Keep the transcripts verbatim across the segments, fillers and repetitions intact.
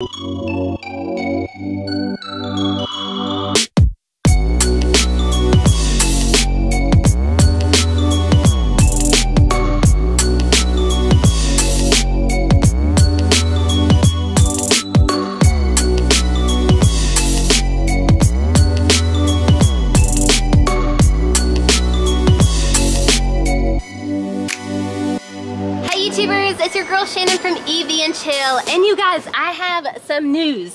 It's your girl Shannon from E V and Chill, and you guys, I have some news.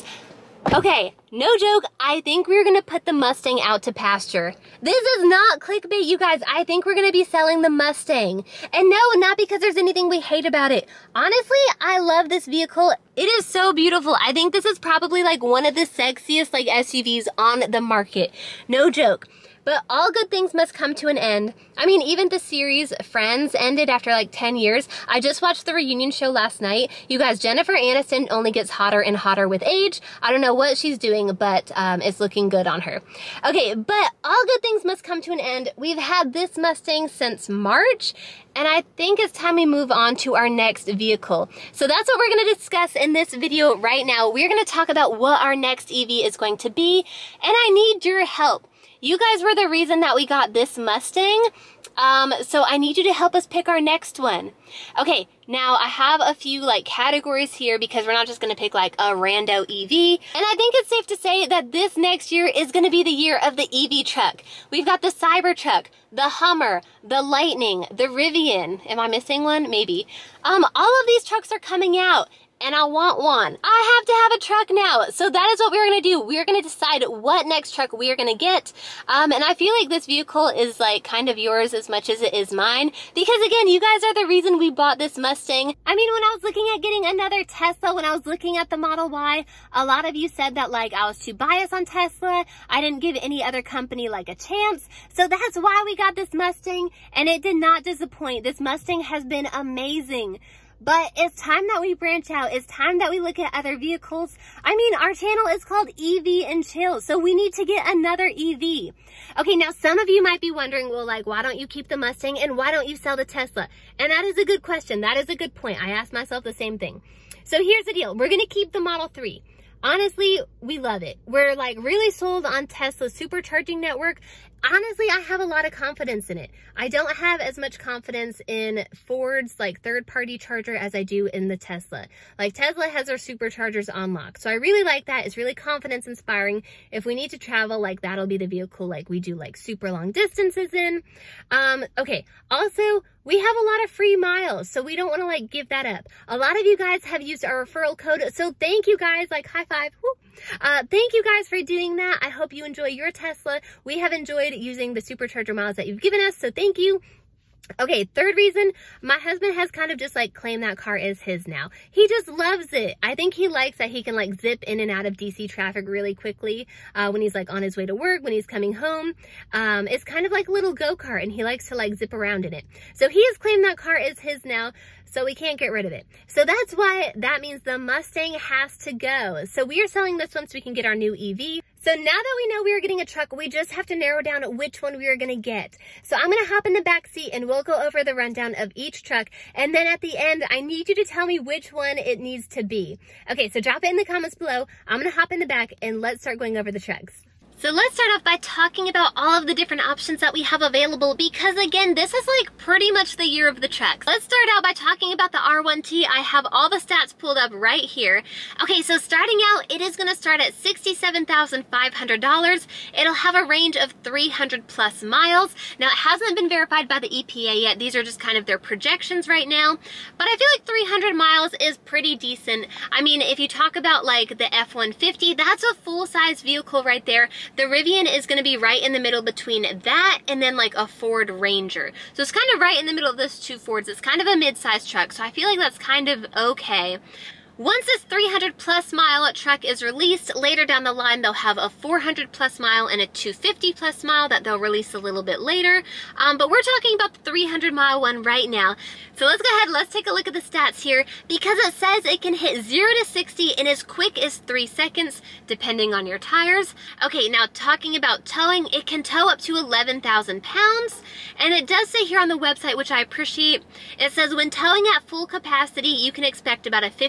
Okay, no joke, I think we're gonna put the Mustang out to pasture. This is not clickbait, you guys. I think we're gonna be selling the Mustang. And no, not because there's anything we hate about it. Honestly, I love this vehicle. It is so beautiful. I think this is probably like one of the sexiest like S U Vs on the market. No joke. But all good things must come to an end. I mean, even the series Friends ended after like ten years. I just watched the reunion show last night. You guys, Jennifer Aniston only gets hotter and hotter with age. I don't know what she's doing, but um, it's looking good on her. Okay, but all good things must come to an end. We've had this Mustang since March, and I think it's time we move on to our next vehicle. So that's what we're gonna discuss in this video right now. We're gonna talk about what our next E V is going to be, and I need your help. You guys were the reason that we got this Mustang, um, so I need you to help us pick our next one. Okay, now I have a few like categories here because we're not just gonna pick like a rando E V. And I think it's safe to say that this next year is gonna be the year of the E V truck. We've got the Cybertruck, the Hummer, the Lightning, the Rivian. Am I missing one? Maybe. Um, all of these trucks are coming out, and I want one. I have to have a truck now. So that is what we're gonna do. We're gonna decide what next truck we are gonna get. Um, and I feel like this vehicle is like kind of yours as much as it is mine. Because again, you guys are the reason we bought this Mustang. I mean, when I was looking at getting another Tesla, when I was looking at the Model Y, a lot of you said that like I was too biased on Tesla. I didn't give any other company like a chance. So that's why we got this Mustang, and it did not disappoint. This Mustang has been amazing. But it's time that we branch out. It's time that we look at other vehicles. I mean, our channel is called E V and Chill, so we need to get another E V. Okay, now some of you might be wondering, well, like, why don't you keep the Mustang and why don't you sell the Tesla? And that is a good question. That is a good point. I asked myself the same thing. So here's the deal. We're going to keep the Model three. Honestly, we love it. We're like really sold on Tesla's supercharging network. Honestly, I have a lot of confidence in it. I don't have as much confidence in Ford's like third-party charger as I do in the Tesla. Like Tesla has their superchargers on lock. So I really like that. It's really confidence inspiring. If we need to travel, like that'll be the vehicle like we do like super long distances in. Um, okay, also, we have a lot of free miles, so we don't want to like give that up. A lot of you guys have used our referral code, so thank you guys, like high five. Woo. Uh, thank you guys for doing that. I hope you enjoy your Tesla. We have enjoyed using the supercharger miles that you've given us, so thank you. Okay, third reason, my husband has kind of just like claimed that car is his now. He just loves it. I think he likes that he can like zip in and out of D C traffic really quickly uh, when he's like on his way to work, when he's coming home. Um, it's kind of like a little go-kart, and he likes to like zip around in it. So he has claimed that car is his now, so we can't get rid of it. So that's why that means the Mustang has to go. So we are selling this one so we can get our new E V. So now that we know we are getting a truck, we just have to narrow down which one we are gonna get. So I'm gonna hop in the back seat and we'll go over the rundown of each truck. And then at the end, I need you to tell me which one it needs to be. Okay, so drop it in the comments below. I'm gonna hop in the back and let's start going over the trucks. So let's start off by talking about all of the different options that we have available, because again, this is like pretty much the year of the trucks. Let's start out by talking about the R one T. I have all the stats pulled up right here. Okay, so starting out, it is gonna start at sixty-seven thousand five hundred dollars. It'll have a range of three hundred plus miles. Now, it hasn't been verified by the E P A yet. These are just kind of their projections right now, but I feel like three hundred miles is pretty decent. I mean, if you talk about like the F one fifty, that's a full-size vehicle right there. The Rivian is going to be right in the middle between that and then like a Ford Ranger. So it's kind of right in the middle of those two Fords. It's kind of a mid-sized truck, so I feel like that's kind of okay. Once this three hundred plus mile truck is released, later down the line they'll have a four hundred plus mile and a two hundred fifty plus mile that they'll release a little bit later. Um, but we're talking about the three hundred mile one right now. So let's go ahead, let's take a look at the stats here. Because it says it can hit zero to sixty in as quick as three seconds, depending on your tires. Okay, now talking about towing, it can tow up to eleven thousand pounds. And it does say here on the website, which I appreciate, it says when towing at full capacity, you can expect about a fifty percent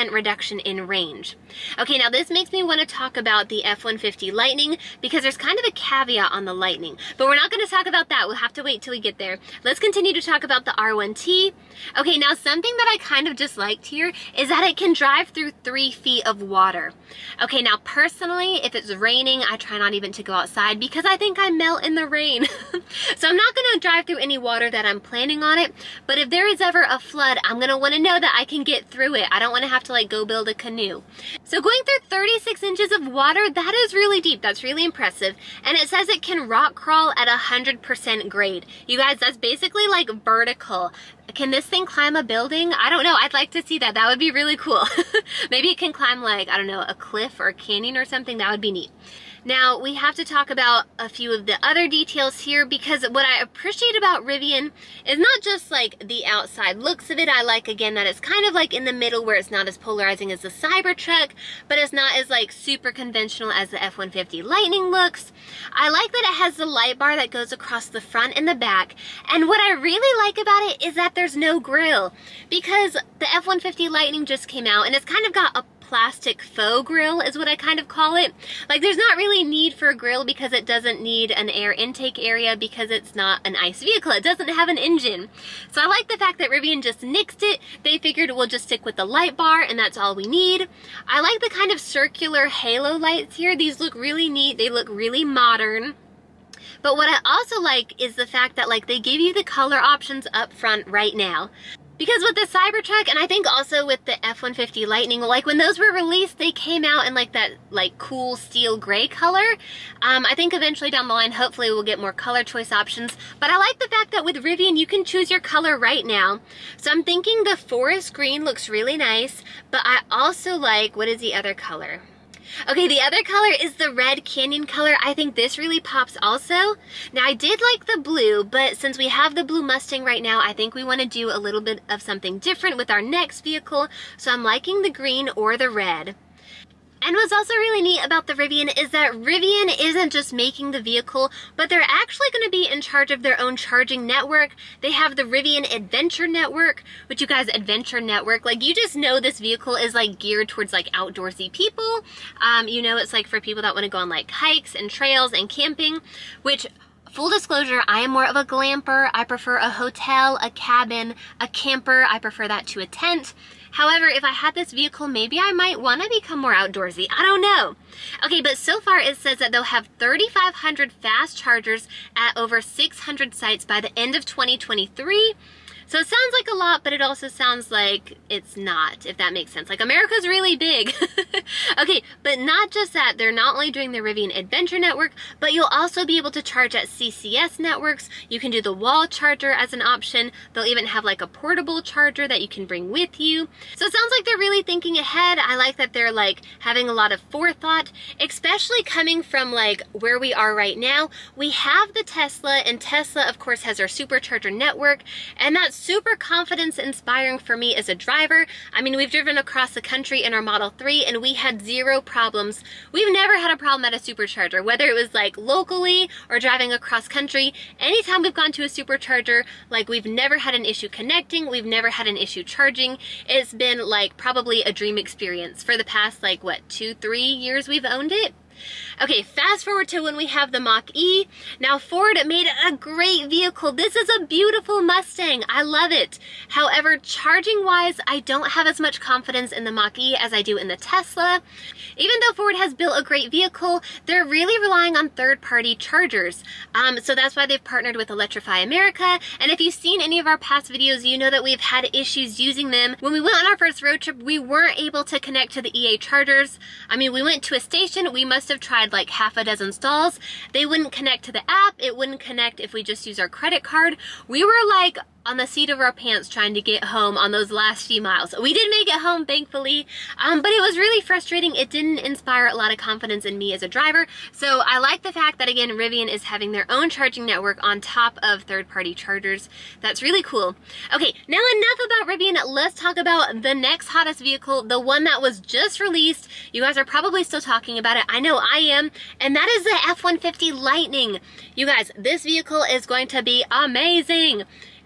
percent reduction in range. Okay, now this makes me want to talk about the F one fifty Lightning because there's kind of a caveat on the Lightning, but we're not going to talk about that. We'll have to wait till we get there. Let's continue to talk about the R one T. Okay, now something that I kind of disliked here is that it can drive through three feet of water. Okay, now personally, if it's raining, I try not even to go outside because I think I melt in the rain. So I'm not going to drive through any water that I'm planning on it, but if there is ever a flood, I'm going to want to know that I can get through it. I don't want to have to like go build a canoe. So going through thirty-six inches of water, that is really deep. That's really impressive. And it says it can rock crawl at one hundred percent grade. You guys, that's basically like vertical. Can this thing climb a building? I don't know. I'd like to see that. That would be really cool. Maybe it can climb like, I don't know, a cliff or a canyon or something. That would be neat. Now, we have to talk about a few of the other details here because what I appreciate about Rivian is not just like the outside looks of it. I like, again, that it's kind of like in the middle where it's not as polarizing as the Cybertruck, but it's not as like super conventional as the F one fifty Lightning looks. I like that it has the light bar that goes across the front and the back. And what I really like about it is that there's no grille because the F one fifty Lightning just came out and it's kind of got a plastic faux grill is what I kind of call it. Like there's not really need for a grill because it doesn't need an air intake area because it's not an ICE vehicle. It doesn't have an engine. So I like the fact that Rivian just nixed it. They figured we'll just stick with the light bar and that's all we need. I like the kind of circular halo lights here. These look really neat. They look really modern. But what I also like is the fact that like they give you the color options up front right now. Because with the Cybertruck, and I think also with the F one fifty Lightning, like when those were released, they came out in like that like cool steel gray color. Um, I think eventually down the line, hopefully we'll get more color choice options. But I like the fact that with Rivian, you can choose your color right now. So I'm thinking the forest green looks really nice, but I also like, what is the other color? Okay, the other color is the red canyon color. I think this really pops also. Now, I did like the blue, but since we have the blue Mustang right now, I think we want to do a little bit of something different with our next vehicle. So I'm liking the green or the red. And what's also really neat about the Rivian is that Rivian isn't just making the vehicle, but they're actually going to be in charge of their own charging network. They have the Rivian Adventure Network, which you guys, Adventure Network, like you just know this vehicle is like geared towards like outdoorsy people. Um, you know, it's like for people that want to go on like hikes and trails and camping, which full disclosure, I am more of a glamper. I prefer a hotel, a cabin, a camper. I prefer that to a tent. However, if I had this vehicle, maybe I might want to become more outdoorsy. I don't know. Okay, but so far it says that they'll have thirty-five hundred fast chargers at over six hundred sites by the end of twenty twenty-three. So it sounds like a lot, but it also sounds like it's not, if that makes sense. Like, America's really big. Okay, but not just that. They're not only doing the Rivian Adventure Network, but you'll also be able to charge at C C S networks. You can do the wall charger as an option. They'll even have like a portable charger that you can bring with you. So it sounds like they're really thinking ahead. I like that they're like having a lot of forethought, especially coming from like where we are right now. We have the Tesla, and Tesla, of course, has our supercharger network, and that's super confidence inspiring for me as a driver. I mean, we've driven across the country in our Model three and we had zero problems. We've never had a problem at a supercharger, whether it was like locally or driving across country. Anytime we've gone to a supercharger, like we've never had an issue connecting, we've never had an issue charging. It's been like probably a dream experience for the past like what, two, three years we've owned it. Okay, fast forward to when we have the Mach-E. Now, Ford made a great vehicle. This is a beautiful Mustang. I love it. However, charging-wise, I don't have as much confidence in the Mach-E as I do in the Tesla. Even though Ford has built a great vehicle, they're really relying on third-party chargers. Um, so that's why they've partnered with Electrify America. And if you've seen any of our past videos, you know that we've had issues using them. When we went on our first road trip, we weren't able to connect to the E A chargers. I mean, we went to a station. We must have tried like half a dozen stalls. They wouldn't connect to the app. It wouldn't connect if we just use our credit card. We were like on the seat of our pants trying to get home on those last few miles. We did make it home, thankfully, um, but it was really frustrating. It didn't inspire a lot of confidence in me as a driver. So I like the fact that, again, Rivian is having their own charging network on top of third-party chargers. That's really cool. Okay, now enough about Rivian. Let's talk about the next hottest vehicle, the one that was just released. You guys are probably still talking about it. I know I am, and that is the F one fifty Lightning. You guys, this vehicle is going to be amazing.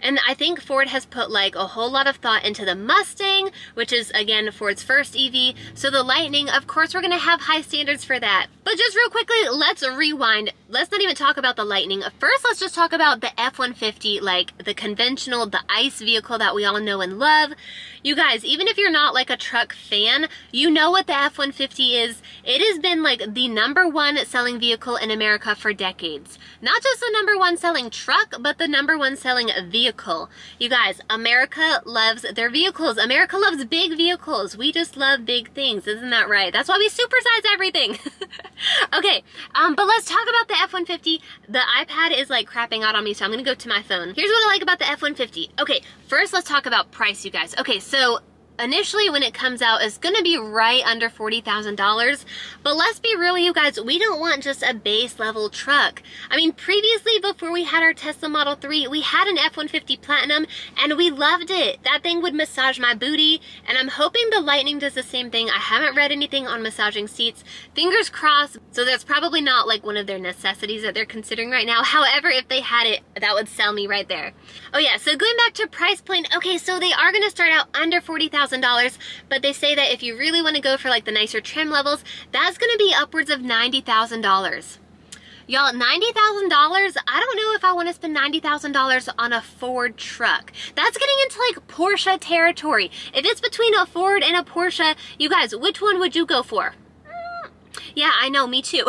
And I think Ford has put like a whole lot of thought into the Mustang, which is again Ford's first E V. So the Lightning, of course, we're gonna have high standards for that. But just real quickly, let's rewind. Let's not even talk about the Lightning. First, let's just talk about the F one fifty, like the conventional, the ICE vehicle that we all know and love. You guys, even if you're not like a truck fan, you know what the F one fifty is. It has been like the number one selling vehicle in America for decades. Not just the number one selling truck, but the number one selling vehicle. You guys, America loves their vehicles. America loves big vehicles. We just love big things. Isn't that right? That's why we supersize everything. Okay, um, but let's talk about the F one fifty. The iPad is like crapping out on me, so I'm gonna go to my phone. Here's what I like about the F one fifty. Okay, first let's talk about price, you guys. Okay, so initially when it comes out, it's gonna be right under forty thousand dollars. But let's be real, you guys, we don't want just a base level truck. I mean, previously, before we had our Tesla Model three, we had an F one fifty Platinum and we loved it. That thing would massage my booty, and I'm hoping the Lightning does the same thing. I haven't read anything on massaging seats. Fingers crossed. So that's probably not like one of their necessities that they're considering right now. However, if they had it, that would sell me right there. Oh yeah, so going back to price point, okay, so they are gonna start out under forty thousand dollars, but they say that if you really want to go for like the nicer trim levels, that's going to be upwards of ninety thousand dollars. Y'all, ninety thousand dollars, I don't know if I want to spend ninety thousand dollars on a Ford truck. That's getting into like Porsche territory. If it's between a Ford and a Porsche, you guys, which one would you go for? Yeah, I know, me too.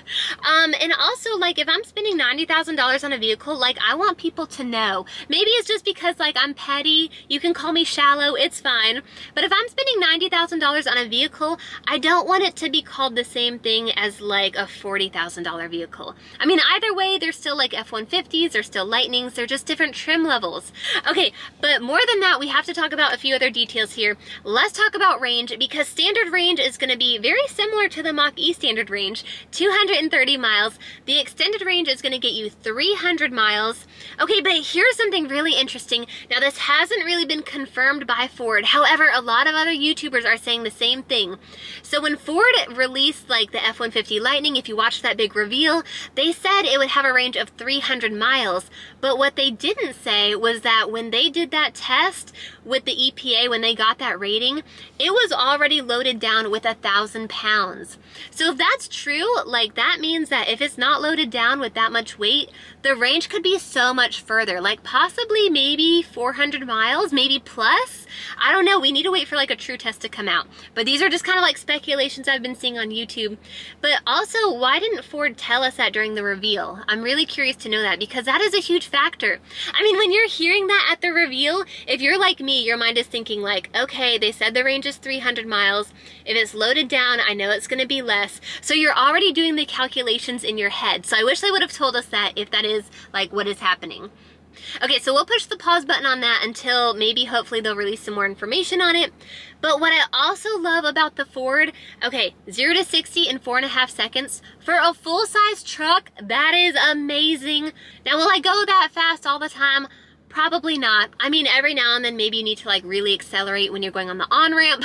um, and also, like, if I'm spending ninety thousand dollars on a vehicle, like, I want people to know. Maybe it's just because, like, I'm petty. You can call me shallow. It's fine. But if I'm spending ninety thousand dollars on a vehicle, I don't want it to be called the same thing as, like, a forty thousand dollar vehicle. I mean, either way, they're still, like, F one fifties. They're still Lightnings. They're just different trim levels. Okay, but more than that, we have to talk about a few other details here. Let's talk about range, because standard range is going to be very similar to the Mach-E standard range, two hundred thirty miles. The extended range is going to get you three hundred miles. Okay, but here's something really interesting. Now, this hasn't really been confirmed by Ford. However, a lot of other YouTubers are saying the same thing. So when Ford released like the F one fifty Lightning, if you watched that big reveal, they said it would have a range of three hundred miles. But what they didn't say was that when they did that test with the E P A, when they got that rating, it was already loaded down with a thousand pounds. So if that's true, like that means that if it's not loaded down with that much weight, the range could be so much further, like possibly maybe four hundred miles, maybe plus. I don't know, we need to wait for like a true test to come out. But these are just kind of like speculations I've been seeing on YouTube. But also, why didn't Ford tell us that during the reveal? I'm really curious to know that, because that is a huge factor. I mean, when you're hearing that at the reveal, if you're like me, your mind is thinking like, okay, they said the range is three hundred miles. If it's loaded down, I know it's gonna be less. So you're already doing the calculations in your head. So I wish they would have told us that if that is like what is happening. Okay, so we'll push the pause button on that until maybe hopefully they'll release some more information on it. But what I also love about the Ford, okay, zero to sixty in four and a half seconds. For a full-size truck, that is amazing. Now, will I go that fast all the time? Probably not. I mean, every now and then maybe you need to like really accelerate when you're going on the on-ramp.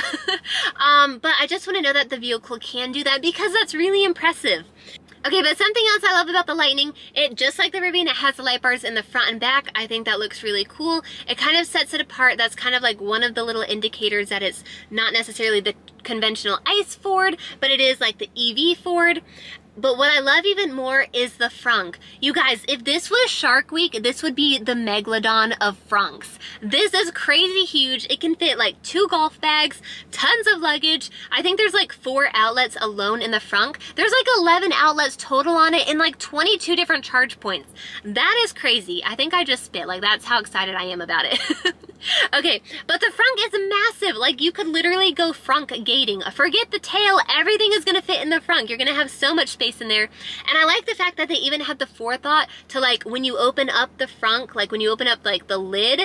um, but I just want to know that the vehicle can do that, because that's really impressive. Okay, but something else I love about the Lightning, it, just like the Rivian, it has the light bars in the front and back. I think that looks really cool. It kind of sets it apart. That's kind of like one of the little indicators that it's not necessarily the conventional ICE Ford, but it is like the E V Ford. But what I love even more is the frunk. You guys, if this was Shark Week, this would be the megalodon of frunks. This is crazy huge. It can fit like two golf bags, tons of luggage. I think there's like four outlets alone in the frunk. There's like eleven outlets total on it and like twenty-two different charge points. That is crazy. I think I just spit. Like, that's how excited I am about it. Okay, but the frunk is massive. Like, you could literally go frunk gating. Forget the tail. Everything is going to fit in the frunk. You're going to have so much space in there. And I like the fact that they even had the forethought to, like, when you open up the frunk, like when you open up like the lid,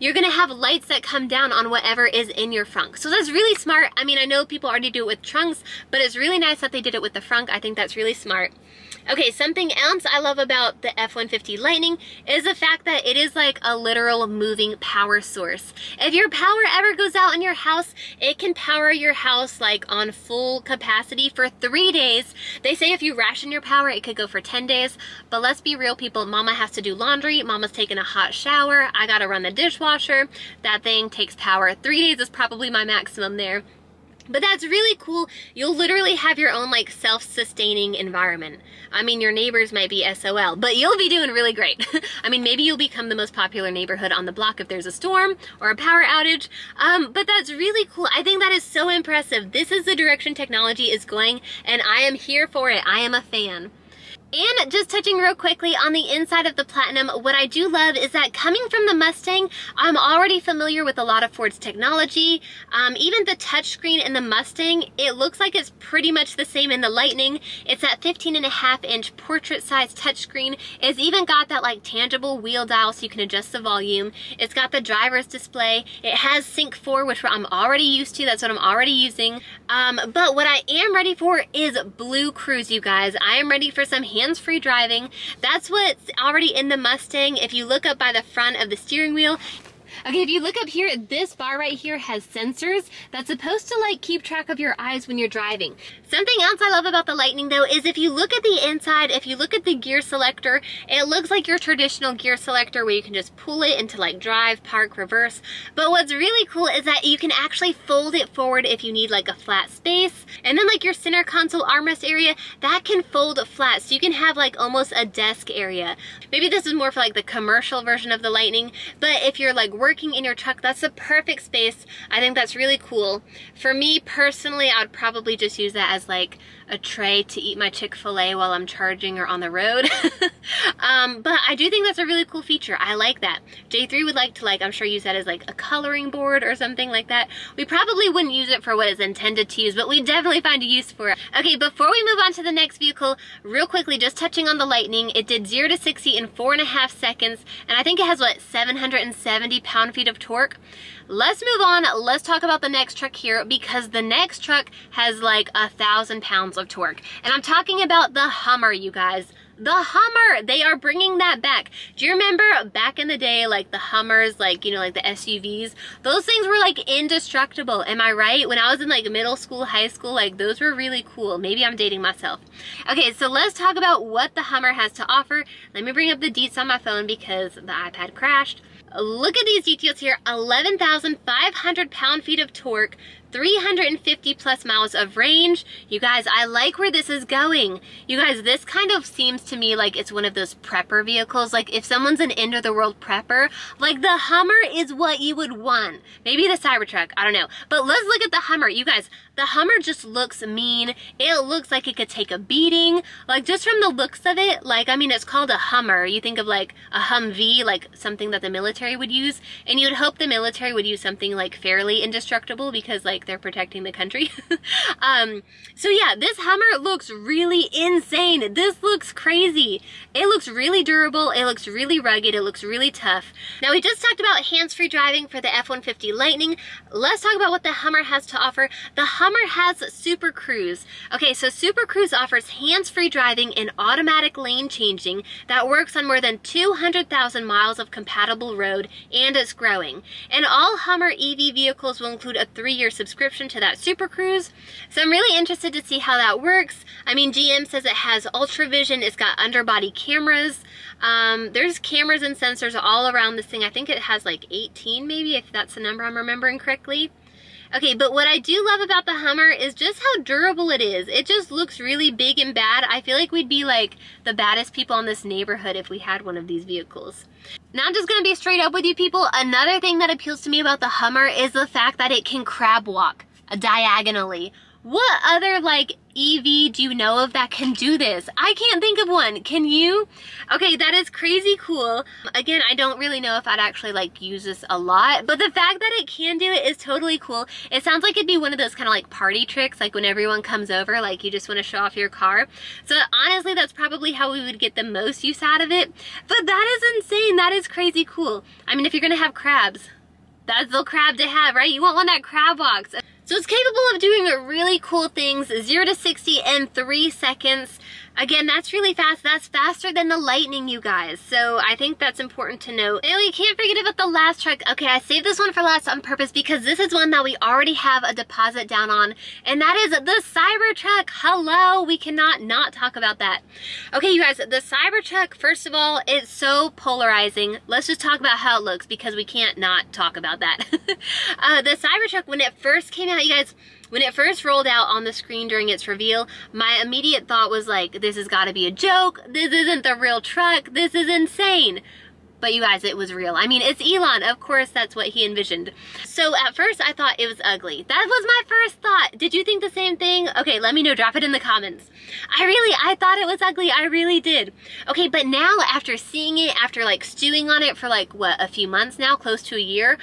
you're gonna have lights that come down on whatever is in your frunk. So that's really smart. I mean, I know people already do it with trunks, but it's really nice that they did it with the frunk. I think that's really smart. Okay, something else I love about the F one fifty Lightning is the fact that it is like a literal moving power source. If your power ever goes out in your house, it can power your house like on full capacity for three days. They say if you ration your power, it could go for ten days, but let's be real, people. Mama has to do laundry, mama's taking a hot shower, I gotta run the dishwasher. That thing takes power. Three days is probably my maximum there. But that's really cool. You'll literally have your own like self-sustaining environment. I mean, your neighbors might be S O L, but you'll be doing really great. I mean, maybe you'll become the most popular neighborhood on the block if there's a storm or a power outage. Um, but that's really cool. I think that is so impressive. This is the direction technology is going, and I am here for it. I am a fan. And just touching real quickly on the inside of the Platinum, what I do love is that coming from the Mustang, I'm already familiar with a lot of Ford's technology. Um, even the touchscreen in the Mustang, it looks like it's pretty much the same in the Lightning. It's that fifteen and a half inch portrait size touchscreen. It's even got that like tangible wheel dial so you can adjust the volume. It's got the driver's display. It has Sync four, which I'm already used to. That's what I'm already using. Um, but what I am ready for is Blue Cruise, you guys. I am ready for some hands-free driving. That's what's already in the Mustang. If you look up by the front of the steering wheel, okay, if you look up here, this bar right here has sensors that's supposed to like keep track of your eyes when you're driving. Something else I love about the Lightning though is if you look at the inside, if you look at the gear selector, it looks like your traditional gear selector where you can just pull it into like drive, park, reverse. But what's really cool is that you can actually fold it forward if you need like a flat space. And then like your center console armrest area, that can fold flat. So you can have like almost a desk area. Maybe this is more for like the commercial version of the Lightning, but if you're like working in your truck, that's the perfect space. I think that's really cool. For me personally, I would probably just use that as like a tray to eat my Chick-fil-A while I'm charging or on the road. um, but I do think that's a really cool feature. I like that. J three would like to like, I'm sure use that as like a coloring board or something like that. We probably wouldn't use it for what it's intended to use, but we definitely find a use for it. Okay, before we move on to the next vehicle, real quickly, just touching on the Lightning, it did zero to sixty in four and a half seconds, and I think it has what, seven hundred seventy pound-feet of torque. Let's move on. Let's talk about the next truck here, because the next truck has like a thousand pounds of torque. And I'm talking about the Hummer, you guys. The Hummer, they are bringing that back. Do you remember back in the day, like the Hummers, like, you know, like the S U Vs? Those things were like indestructible, am I right? When I was in like middle school, high school, like those were really cool. Maybe I'm dating myself. Okay, so let's talk about what the Hummer has to offer. Let me bring up the deets on my phone because the iPad crashed. Look at these details here, eleven thousand five hundred pound-feet of torque, three hundred fifty plus miles of range. You guys, I like where this is going. You guys, this kind of seems to me like it's one of those prepper vehicles. Like if someone's an end-of-the-world prepper, like the Hummer is what you would want. Maybe the Cybertruck, I don't know. But let's look at the Hummer. You guys, the Hummer just looks mean. It looks like it could take a beating. Like just from the looks of it, like, I mean, it's called a Hummer. You think of like a Humvee, like something that the military would use, and you would hope the military would use something like fairly indestructible because like they're protecting the country. um, so yeah, this Hummer looks really insane. This looks crazy. It looks really durable. It looks really rugged. It looks really tough. Now we just talked about hands-free driving for the F one fifty Lightning. Let's talk about what the Hummer has to offer. The Hummer has Super Cruise. Okay, so Super Cruise offers hands-free driving and automatic lane changing that works on more than two hundred thousand miles of compatible road, and it's growing. And all Hummer E V vehicles will include a three-year subscription to that Super Cruise. So I'm really interested to see how that works. I mean, G M says it has Ultra Vision, it's got underbody cameras. Um, there's cameras and sensors all around this thing. I think it has like eighteen maybe, if that's the number I'm remembering correctly. Okay, but what I do love about the Hummer is just how durable it is. It just looks really big and bad. I feel like we'd be like the baddest people in this neighborhood if we had one of these vehicles. Now I'm just gonna be straight up with you people. Another thing that appeals to me about the Hummer is the fact that it can crab walk diagonally. What other like E V do you know of that can do this? I can't think of one. Can you? Okay, that is crazy cool. Again, I don't really know if I'd actually like use this a lot, but the fact that it can do it is totally cool. It sounds like it'd be one of those kind of like party tricks, like when everyone comes over, like you just want to show off your car. So honestly, that's probably how we would get the most use out of it. But that is insane. That is crazy cool. I mean, if you're gonna have crabs, that's the crab to have, right? You want one that crab walks. So it's capable of doing really cool things, zero to sixty in three seconds. Again, that's really fast. That's faster than the Lightning, you guys. So I think that's important to note. And we can't forget about the last truck. Okay, I saved this one for last on purpose because this is one that we already have a deposit down on, and that is the Cybertruck. Hello, we cannot not talk about that. Okay, you guys, the Cybertruck, first of all, it's so polarizing. Let's just talk about how it looks because we can't not talk about that. uh, the Cybertruck, when it first came out, you guys, when it first rolled out on the screen during its reveal, my immediate thought was like, this has got to be a joke. This isn't the real truck. This is insane. But you guys, it was real. I mean, it's Elon. Of course, that's what he envisioned. So at first, I thought it was ugly. That was my first thought. Did you think the same thing? Okay, let me know. Drop it in the comments. I really, I thought it was ugly. I really did. Okay, but now after seeing it, after like stewing on it for like, what, a few months now, close to a year,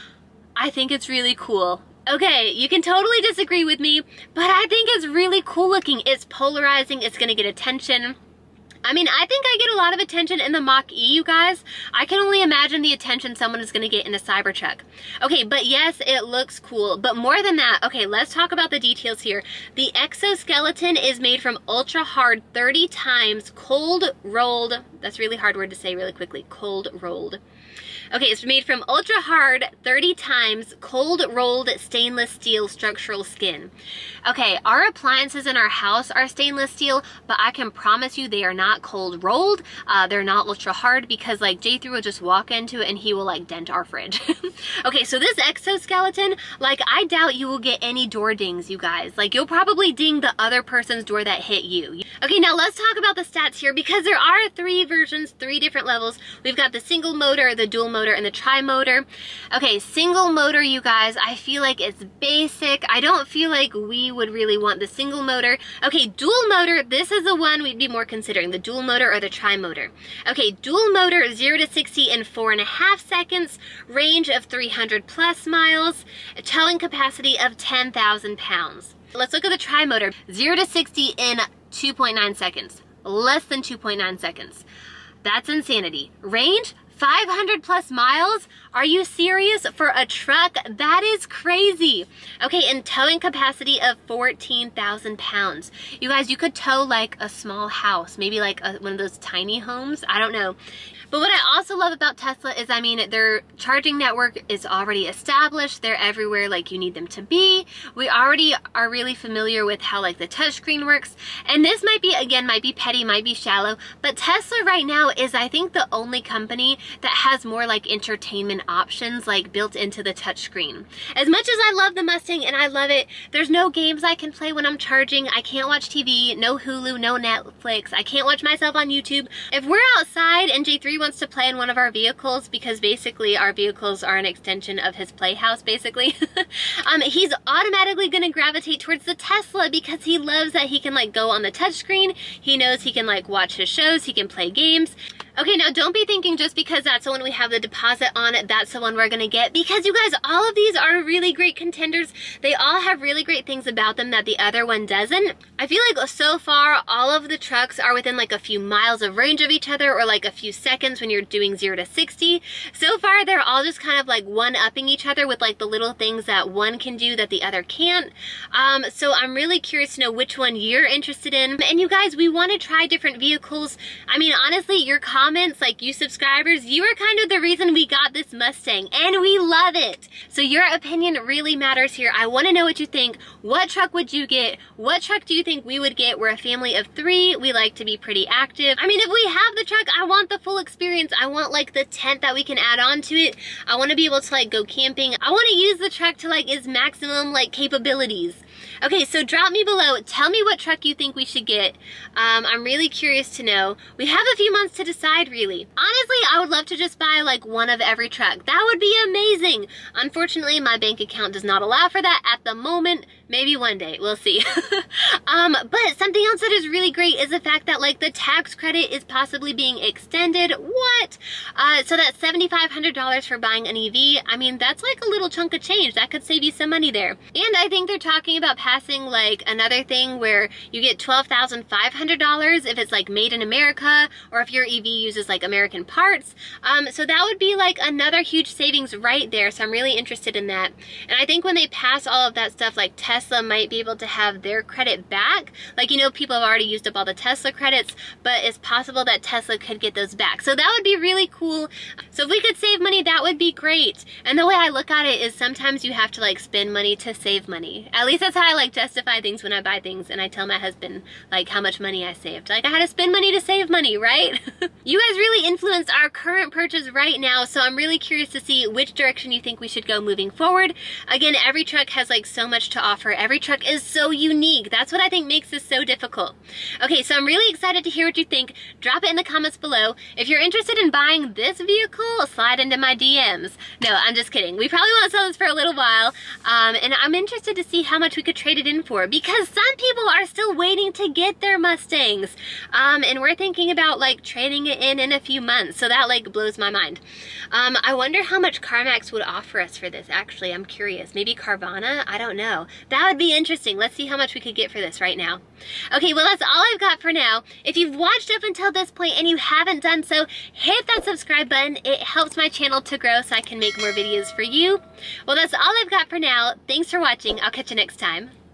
I think it's really cool. Okay, you can totally disagree with me, but I think it's really cool looking. It's polarizing, it's gonna get attention. I mean, I think I get a lot of attention in the Mach-E, you guys. I can only imagine the attention someone is gonna get in a Cybertruck. Okay, but yes, it looks cool. But more than that, okay, let's talk about the details here. The exoskeleton is made from ultra hard thirty times cold rolled, that's a really hard word to say really quickly, cold rolled. Okay, it's made from ultra hard thirty times cold rolled stainless steel structural skin. Okay, our appliances in our house are stainless steel, but I can promise you they are not cold rolled. Uh, they're not ultra hard because like J three will just walk into it and he will like dent our fridge. Okay, so this exoskeleton, like I doubt you will get any door dings, you guys. Like you'll probably ding the other person's door that hit you. Okay, now let's talk about the stats here because there are three versions, three different levels. We've got the single motor, the dual motor, and the tri-motor. Okay, single motor, you guys, I feel like it's basic. I don't feel like we would really want the single motor. Okay, dual motor, this is the one we'd be more considering, the dual motor or the tri-motor. Okay, dual motor, zero to sixty in four and a half seconds, range of three hundred plus miles, a towing capacity of ten thousand pounds. Let's look at the tri-motor, zero to sixty in two point nine seconds, less than two point nine seconds. That's insanity. Range, five hundred plus miles? Are you serious? For a truck? That is crazy. Okay, and towing capacity of fourteen thousand pounds. You guys, you could tow like a small house, maybe like a, one of those tiny homes. I don't know. But what I also love about Tesla is, I mean, their charging network is already established. They're everywhere like you need them to be. We already are really familiar with how like the touchscreen works. And this might be, again, might be petty, might be shallow, but Tesla right now is, I think, the only company that has more like entertainment options like built into the touchscreen. As much as I love the Mustang and I love it, there's no games I can play when I'm charging. I can't watch T V, no Hulu, no Netflix. I can't watch myself on YouTube. If we're outside and J three wants to play in one of our vehicles, because basically our vehicles are an extension of his playhouse, basically, um, he's automatically gonna gravitate towards the Tesla because he loves that he can like go on the touchscreen. He knows he can like watch his shows, he can play games. Okay, now don't be thinking just because that's the one we have the deposit on, that's the one we're gonna get, because you guys, all of these are really great contenders. They all have really great things about them that the other one doesn't. I feel like so far, all of the trucks are within like a few miles of range of each other, or like a few seconds when you're doing zero to sixty. So far, they're all just kind of like one-upping each other with like the little things that one can do that the other can't. Um, so I'm really curious to know which one you're interested in. And you guys, we wanna try different vehicles. I mean, honestly, your comments Comments, like you subscribers, you are kind of the reason we got this Mustang, and we love it. So your opinion really matters here. I want to know what you think. What truck would you get? What truck do you think we would get? We're a family of three. We like to be pretty active. I mean, if we have the truck, I want the full experience. I want like the tent that we can add on to it. I want to be able to like go camping. I want to use the truck to like its maximum like capabilities. Okay, so drop me below. Tell me what truck you think we should get. Um, I'm really curious to know. We have a few months to decide, really. Honestly, I would love to just buy like one of every truck. That would be amazing. Unfortunately, my bank account does not allow for that at the moment. Maybe one day, we'll see. um, but something else that is really great is the fact that like the tax credit is possibly being extended. What? Uh, so that's seven thousand five hundred dollars for buying an E V. I mean, that's like a little chunk of change. That could save you some money there. And I think they're talking about passing like another thing where you get twelve thousand five hundred dollars if it's like made in America, or if your E V uses like American parts. Um, so that would be like another huge savings right there. So I'm really interested in that. And I think when they pass all of that stuff, like Tesla might be able to have their credit back. Like, you know, people have already used up all the Tesla credits, but it's possible that Tesla could get those back. So that would be really cool. So if we could save money, that would be great. And the way I look at it is sometimes you have to like spend money to save money. At least that's how I like justify things when I buy things, and I tell my husband like how much money I saved. Like, I had to spend money to save money, right? You guys really influence our current purchase right now, so I'm really curious to see which direction you think we should go moving forward. Again, every truck has like so much to offer. Every truck is so unique. That's what I think makes this so difficult. Okay, so I'm really excited to hear what you think. Drop it in the comments below. If you're interested in buying this vehicle, slide into my D Ms. No, I'm just kidding. We probably won't sell this for a little while, um, and I'm interested to see how much we could trade it in for, because some people are still waiting to get their Mustangs, um, and we're thinking about like trading it in in a few months, so that like blows my mind. Um, I wonder how much CarMax would offer us for this, actually. I'm curious. Maybe Carvana? I don't know. That would be interesting. Let's see how much we could get for this right now. Okay, well, that's all I've got for now. If you've watched up until this point and you haven't done so, hit that subscribe button. It helps my channel to grow so I can make more videos for you. Well, that's all I've got for now. Thanks for watching. I'll catch you next time.